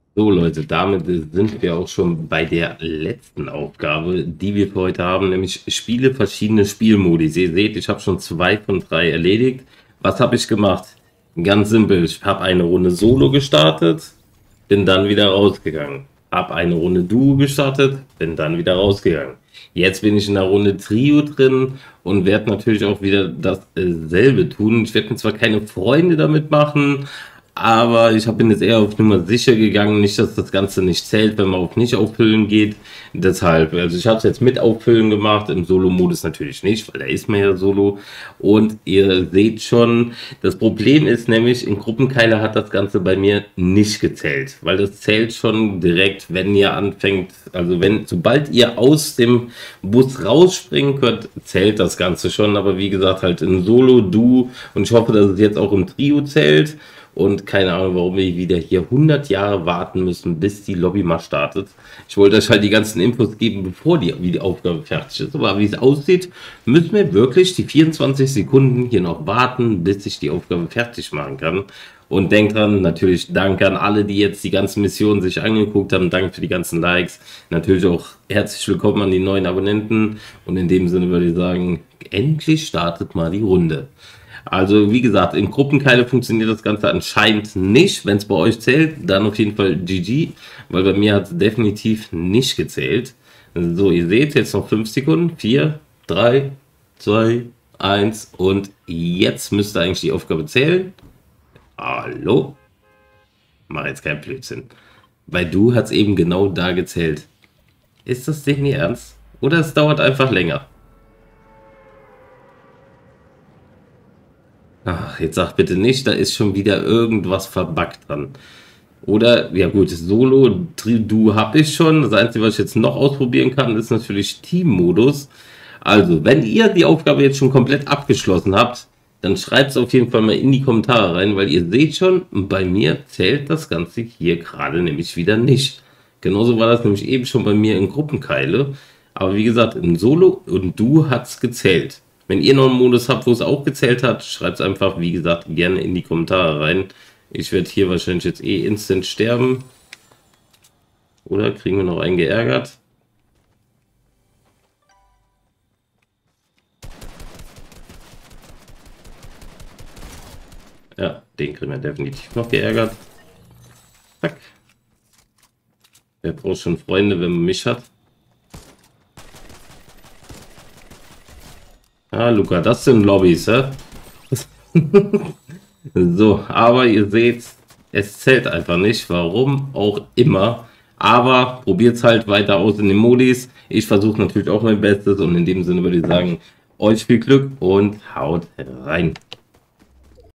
So Leute, damit sind wir auch schon bei der letzten Aufgabe, die wir für heute haben, nämlich Spiele verschiedene Spielmodis. Ihr seht, ich habe schon 2 von 3 erledigt. Was habe ich gemacht? Ganz simpel, ich habe eine Runde Solo gestartet, bin dann wieder rausgegangen. Habe eine Runde Duo gestartet, bin dann wieder rausgegangen. Jetzt bin ich in der Runde Trio drin und werde natürlich auch wieder dasselbe tun. Ich werde mir zwar keine Freunde damit machen, aber bin jetzt eher auf Nummer sicher gegangen, nicht, dass das Ganze nicht zählt, wenn man auf nicht auffüllen geht. Deshalb, also ich habe es jetzt mit auffüllen gemacht, im Solo-Modus natürlich nicht, weil da ist man ja Solo. Und ihr seht schon, das Problem ist nämlich, in Gruppenkeile hat das Ganze bei mir nicht gezählt, weil das zählt schon direkt, wenn ihr anfängt, also sobald ihr aus dem Bus rausspringen könnt, zählt das Ganze schon, aber wie gesagt, halt in Solo, Duo und ich hoffe, dass es jetzt auch im Trio zählt. Und keine Ahnung, warum wir wieder hier 100 Jahre warten müssen, bis die Lobby mal startet. Ich wollte euch halt die ganzen Infos geben, bevor die Aufgabe fertig ist. Aber wie es aussieht, müssen wir wirklich die 24 Sekunden hier noch warten, bis ich die Aufgabe fertig machen kann. Und denkt dran, natürlich danke an alle, die jetzt die ganzen Missionen sich angeguckt haben. Danke für die ganzen Likes. Natürlich auch herzlich willkommen an die neuen Abonnenten. Und in dem Sinne würde ich sagen, endlich startet mal die Runde. Also wie gesagt, in Gruppenkeile funktioniert das Ganze anscheinend nicht. Wenn es bei euch zählt, dann auf jeden Fall GG, weil bei mir hat es definitiv nicht gezählt. So, ihr seht jetzt noch 5 Sekunden. 4, 3, 2, 1 und jetzt müsste eigentlich die Aufgabe zählen. Hallo? Mach jetzt keinen Blödsinn. Bei Du hat es eben genau da gezählt. Ist das Ding nie ernst? Oder es dauert einfach länger? Ach, jetzt sag bitte nicht, da ist schon wieder irgendwas verbuggt dran. Oder, ja gut, Solo, Du habe ich schon. Das Einzige, was ich jetzt noch ausprobieren kann, ist natürlich Team-Modus. Also, wenn ihr die Aufgabe jetzt schon komplett abgeschlossen habt, dann schreibt es auf jeden Fall mal in die Kommentare rein, weil ihr seht schon, bei mir zählt das Ganze hier gerade nämlich wieder nicht. Genauso war das nämlich eben schon bei mir in Gruppenkeile. Aber wie gesagt, in Solo und Du hat es gezählt. Wenn ihr noch einen Modus habt, wo es auch gezählt hat, schreibt es einfach, wie gesagt, gerne in die Kommentare rein. Ich werde hier wahrscheinlich jetzt eh instant sterben. Oder kriegen wir noch einen geärgert? Ja, den kriegen wir definitiv noch geärgert. Zack. Wer braucht schon Freunde, wenn man mich hat? Ah, Luca, das sind Lobbys, hä? So, aber ihr seht, es zählt einfach nicht, warum auch immer. Aber probiert es halt weiter aus in den Modis. Ich versuche natürlich auch mein Bestes und in dem Sinne würde ich sagen, euch viel Glück und haut rein.